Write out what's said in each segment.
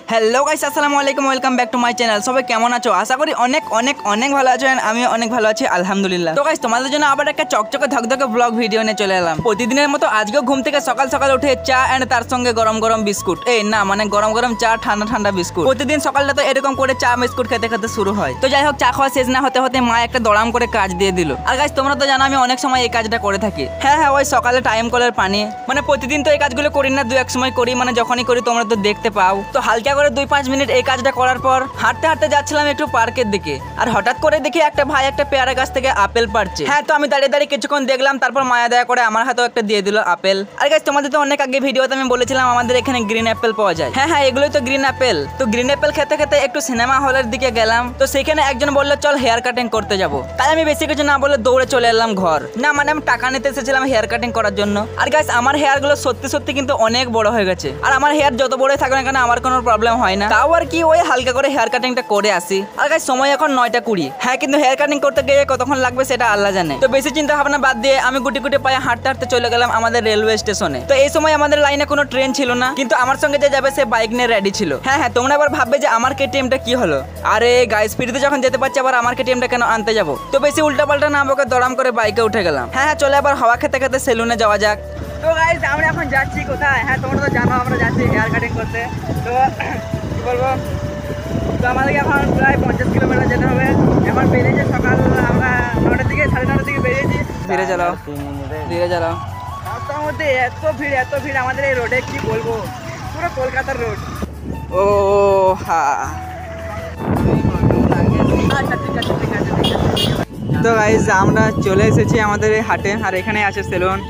Hello guys, আসসালামু আলাইকুম, welcome back to my channel. সবাই কেমন আছো? আশা করি অনেক অনেক অনেক ভালো আছো। আমি অনেক ভালো আছি, আলহামদুলিল্লাহ। তো গাইস, তোমাদের জন্য আবার একটা চকচকে ধকধকে ব্লগ ভিডিও নিয়ে চলে এলাম। প্রতিদিনের মতো আজকেও ঘুম থেকে সকাল সকাল উঠে চা এন্ড তার সঙ্গে গরম গরম বিস্কুট। গরম গরম চা, ঠান্ডা ঠান্ডা বিস্কুট। প্রতিদিন সকালটা তো এরকম করে চা বিস্কুট খেতে খেতে শুরু হয়। তো যাই হোক, চা খাওয়া শেষ না হতে হতে মা একটা দড়াম করে কাজ দিয়ে দিল। আর গাইস, তোমরা তো জানো আমি অনেক সময় এই কাজটা করে থাকি। হ্যাঁ, ওই সকালে টাইম কলের পানি, মানে প্রতিদিন তো এই কাজগুলো করি না, দু এক সময় করি, মানে যখনই করি তোমরা তো দেখতে পাও। তো হালকা করে 2-5 মিনিট এই কাজটা করার পর হাঁটতে হাঁটতে যাচ্ছিলাম একটু পার্কের দিকে। আর হঠাৎ করে দেখি একটা ভাই একটা পেয়ারা গাছ থেকে আপেল পাড়ছে। হ্যাঁ, তো আমি দাঁড়িয়ে দাঁড়িয়ে কিছুক্ষণ দেখলাম, তারপর মায়া দয়া করে আমার হাতেও একটা দিয়ে দিল আপেল। আর গাইস, তোমাদের তো অনেক আগে ভিডিওতে আমি বলেছিলাম আমাদের এখানে গ্রিন অ্যাপেল পাওয়া যায়। হ্যাঁ, এগুলোই তো গ্রিন অ্যাপেল। তো গ্রিন অ্যাপেল খেতে খেতে একটু সিনেমা হলের দিকে গেলাম। তো সেখানে একজন বললো চল হেয়ার কাটিং করতে যাব। তাই আমি বেশি কিছু না বলে দৌড়ে চলে এলাম ঘর। না মানে আমি টাকা নিতে এসেছিলাম হেয়ার কাটিং করার জন্য। আর গাইস, আমার হেয়ার গুলো সত্যি সত্যি কিন্তু অনেক বড় হয়ে গেছে। আর আমার হেয়ার যত বড় থাকুক না কেন আমার কোনো প্রবলেম হয় না। তাও আর কি ওই হালকা করে হেয়ার কাটিংটা করে আসি। আর গাইস, সময় এখন 9:20। হ্যাঁ, কিন্তু হেয়ার কাটিং করতে গিয়ে কতক্ষণ লাগবে সেটা আল্লাহ জানে। তো বেশি চিন্তা ভাবনা বাদ দিয়ে আমি গুটি গুটি পায়ে হাঁটতে হাঁটতে চলে গেলাম আমাদের রেলওয়ে স্টেশনে। তো এই সময় আমাদের লাইনে কোনো ট্রেন ছিল না, কিন্তু আমার সঙ্গে যে যাবে সে বাইক নিয়ে রেডি ছিল। হ্যাঁ, তোমরা আবার ভাববে যে আমার কেটিএমটা কি হলো। আরে গাইস, ফ্রিতে যখন যেতে পারছি আবার আমার কেটিএমটা কেন আনতে যাবো? তো বেশি উল্টাপাল্টা না বকে দড়াম করে বাইকে উঠে গেলাম। হ্যাঁ, চলে আবার হাওয়া খেতে খেতে সেলুনে যাওয়া যাক। তো গাইস, আমরা এখন যাচ্ছি কোথায়? হ্যাঁ, তোমরা তো জানো আমরা যাচ্ছি হেয়ার কাটিং করতে। তো কি বলবো, তো আমাদেরকে এখন প্রায় 50 কিলোমিটার যেতে হবে। এখন বেরিয়েছে সকাল আমরা 9টার দিকে, 9:30 দিকে বেরিয়েছি। ধীরে চালাও, ধীরে চালাও। রাস্তার মধ্যে এত ভিড় আমাদের এই রোডে, কি বলবো, পুরো কলকাতার রোড। ও হ্যাঁ, তো গাইস আমরা চলে এসেছি আমাদের এই হাটে। আর এখানে আছে সেলুন।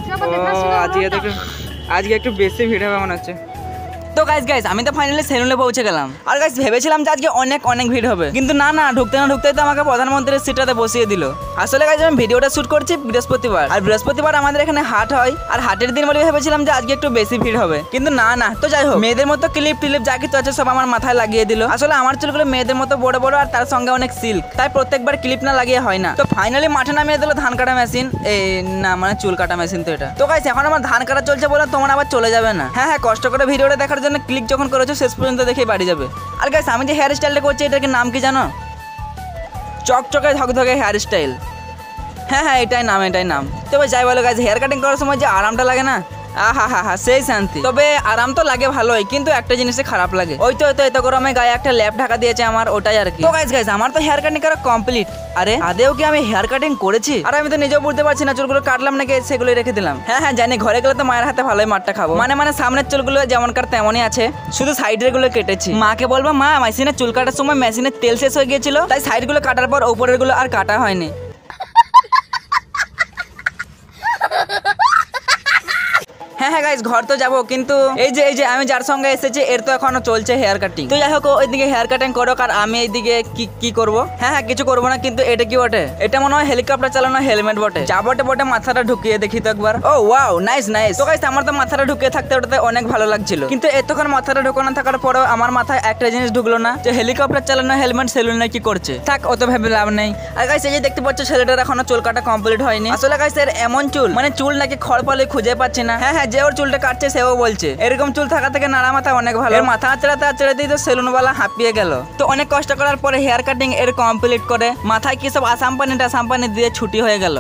আজকে একটু বেশি ভিড় হবে মনে হচ্ছে। তো গাইস আমি তো ফাইনালি সেলুনে পৌঁছে গেলাম। আর গাইস, ভেবেছিলাম যে আজকে অনেক ভিড় হবে, কিন্তু না ঢুকতে তো আমাকে প্রধানমন্ত্রীর সিটটাতে বসিয়ে দিল। আসলে গাইস, আমি ভিডিওটা শুট করছি বৃহস্পতিবার, আর বৃহস্পতিবার আমাদের এখানে হাট হয়। আর হাটের দিন বলে ভেবেছিলাম যে আজকে একটু বেশি ভিড় হবে, কিন্তু না। তো যাই হোক, মেয়েদের মতো ক্লিপ যা কিছু আছে সব আমার মাথায় লাগিয়ে দিল। আসলে আমার চুলগুলো মেয়েদের মতো বড় বড় আর তার সঙ্গে অনেক সিল্ক, তাই প্রত্যেকবার ক্লিপ না লাগিয়ে হয় না। তো ফাইনালি মাঠে নামিয়ে দিল ধান কাটা মেশিন, মানে চুল কাটা মেশিন। তো এটা তো গাইস, এখন আমার ধান কাটা চলছে বলে তোমরা আবার চলে যাবে না। হ্যাঁ, কষ্ট করে ভিডিওটা দেখার জন্য ক্লিক যখন করেছো শেষ পর্যন্ত দেখে বাড়ি যাবে। আর গাইস, আমি যে হেয়ার স্টাইলটা করছি এটার নাম কি জানো? চকচকে ধকধকে হেয়ার স্টাইল। হ্যাঁ, এটাই নাম। তবে যাই বলো গাইস, হেয়ার কাটিং করার সময় যে আরামটা লাগে না, আহা সেই শান্তি। তবে আরাম তো লাগে ভালোই, কিন্তু একটা জিনিসে খারাপ লাগে। ওই তো এত গরমে গায়ে একটা ল্যাপ ঢাকা দিয়েছে আমার, ওটাই আর কি। তো গাইস আমার তো হেয়ার কাটিং করা কমপ্লিট। আরে আদেও কি আমি হেয়ার কাটিং করেছি? আর আমি তো নিজেও বুঝতে পারছি না চুলগুলো কাটলাম নাকি সেগুলো রেখে দিলাম। হ্যাঁ, জানি ঘরে গেলে তো মায়ের হাতে ভালোই মারটা খাবো। মানে সামনের চুলগুলো যেমনকার তেমনই আছে, শুধু সাইডের গুলো কেটেছি। মাকে বলবো, মা মেশিনে চুল কাটার সময় মেশিনের তেল শেষ হয়ে গিয়েছিল, তাই সাইড গুলো কাটার পর উপরের গুলো আর কাটা হয়নি। হ্যাঁ গাইস, ঘর তো যাবো, কিন্তু এই যে আমি যার সঙ্গে এসেছি এর তো এখনো চলছে হেয়ার কাটিং। তো যাই হোক, ওইদিকে হেয়ার কাটিং করো আর আমি এইদিকে কি করবো? হ্যাঁ, কিছু করবো না, কিন্তু এটা কি বটে? এটা মনে হয় হেলিকপ্টার চালানো হেলমেট বটে। যা বটে মাথাটা ঢুকিয়ে দেখি তো একবার। Oh wow, nice. তো গাইস, আমার তো মাথাটা ঢুকিয়ে থাকতে ওটাতে অনেক ভালো লাগছিল, কিন্তু এতক্ষণ মাথাটা ঢুকানো থাকার পরেও আমার মাথায় একটা জিনিস ঢুকলো না, যে হেলিকপ্টার চালানো হেলমেট সেলুনে কি করছে। থাক, অত ভেবে লাভ নেই। আর গাইস, এই যে দেখতে পাচ্ছ ছেলেটার এখনো চুল কাটা কমপ্লিট হয়নি। আসলে গাইস, এর এমন চুল, মানে চুল নাকি খড় পালে খুঁজে পাচ্ছি না। হ্যাঁ, যে ওর চুলটা কাটছে সেও বলছে এরকম চুল থাকা থেকে নাড়া মাথা অনেক ভালো। এর মাথা আঁচড়াতে তো সেলুনওয়ালা হাঁপিয়ে গেল। তো অনেক কষ্ট করার পরে হেয়ার কাটিং এর কমপ্লিট করে মাথায় কি সব আসাম পানি দিয়ে ছুটি হয়ে গেল।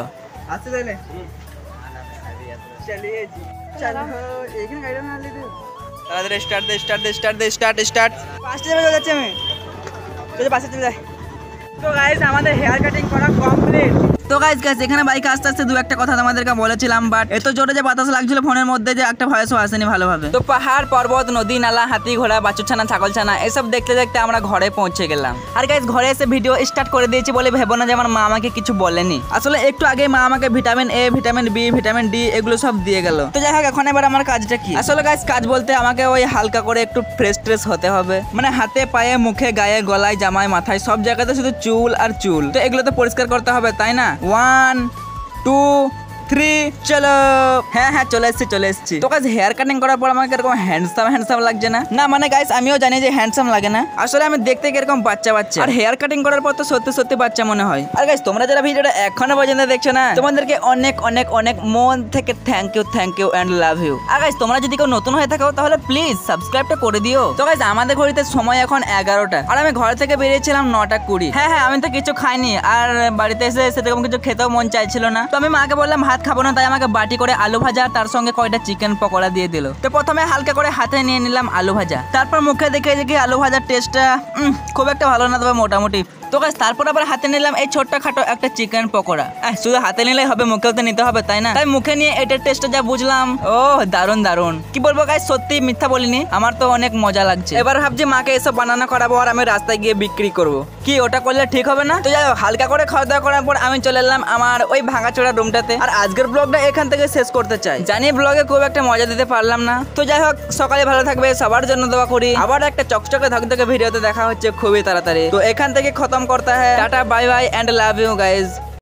তো গাইস, আমাদের হেয়ার কাটিং করা কমপ্লিট। তো গাইস এখানে বাইকে আস্তে আস্তে দু একটা কথা তোমাদেরকে বলেছিলাম, বাট এত জোরে যে বাতাস লাগছিল ফোনের মধ্যে যে একটা ভয়েসও আসেনি ভালোভাবে। তো পাহাড় পর্বত নদী নালা হাতি ঘোড়া বাছুরছানা ছাগলছানা এসব দেখতে দেখতে আমরা ঘরে পৌঁছে গেলাম। আর গাইস, ঘরে এসে ভিডিও স্টার্ট করে দিয়েছি বলে ভেবো না যে আমার মা আমাকে কিছু বলেনি। আসলে একটু আগে মা আমাকে vitamin A vitamin B vitamin D এগুলো সব দিয়ে গেল। তো যাই হোক, এখন এবার আমার কাজটা কি? আসলে গাইস, কাজ বলতে আমাকে ওই হালকা করে একটু ফ্রেশ হতে হবে, মানে হাতে পায়ে মুখে গায়ে গলায় জামায় মাথায় সব জায়গাতে শুধু চুল আর চুল। তো এগুলো তো পরিষ্কার করতে হবে, তাই না? 1 2 3 চলো। হ্যাঁ হ্যাঁ চলে এসেছি। তো গাইস হেয়ার কাটিং করার পর আমাকে এরকম হ্যান্ডসাম লাগছে না? না মানে গাইস আমিও জানি যে হ্যান্ডসাম লাগে না, আসলে আমি দেখতে এরকম বাচ্চা আর হেয়ার কাটিং করার পর তো সত্যি বাচ্চা মনে হয়। আর গাইস তোমরা যারা ভিডিওটা এখনো পর্যন্ত দেখছো না, তোমাদেরকে অনেক অনেক অনেক মন থেকে thank you and love you. আর গাইস তোমরা যদি কেউ নতুন হয়ে থাকো তাহলে প্লিজ সাবস্ক্রাইবটা করে দিও। তো গাইস আমাদের ঘড়িতে সময় এখন 11টা, আর আমি ঘর থেকে বেরিয়েছিলাম 9:20। হ্যাঁ আমি তো কিছু খাইনি, আর বাড়িতে এসে সেরকম কিছু খেতেও মন চাইছিল না। তো আমি মাকে বললাম ভাত খাবো না, তাই আমাকে বাটি করে আলু ভাজা তার সঙ্গে কয়টা চিকেন পকোড়া দিয়ে দিল। তো প্রথমে হালকা করে হাতে নিয়ে নিলাম আলু ভাজা, তারপর মুখে দেখে দেখি আলু ভাজার টেস্টটা খুব একটা ভালো না, তবে মোটামুটি। তো গাইস তারপর আবার হাতে নিলাম এই ছোট্টখাটো একটা চিকেন পকোড়া। শুধু হাতে নিলেই হবে, মুখেও তো নিতে হবে, তাই না? তাই মুখে নিয়ে এটার টেস্টটা যা বুঝলাম, ও দারুন। কি বলবো গাইস, সত্যি মিথ্যা বলিনি, আমার তো অনেক মজা লাগছে। এবার ভাবছি মাকে এসব বানানো করাবো আর আমি রাস্তায় গিয়ে বিক্রি করব। কি ওটা করলে ঠিক হবে না? তো যাই হোক, হালকা করে খাওয়া দাওয়া করার পর আমি চলে এলাম আমার ওই ভাঙাচোরা রুমটাতে। আর আজকের ব্লগটা এখান থেকে শেষ করতে চাই। জানি ব্লগে খুব একটা মজা দিতে পারলাম না। তো যাই হোক, সকালে ভালো থাকবে, সবার জন্য দোয়া করি। আবার একটা চকচকে ধকধকে ভিডিওতে দেখা হচ্ছে খুবই তাড়াতাড়ি। তো এখান থেকে খতম করতে হয়। Tata bye bye and love you guys.